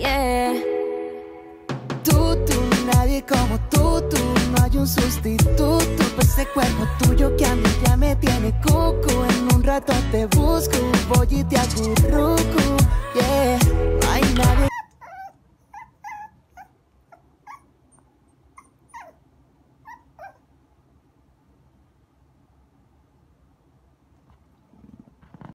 yeah. Tú, nadie como tú, no hay un sustituto pa' ese cuerpo tuyo que a mí ya me tiene cucu. En un rato te busco, voy y te acurruco.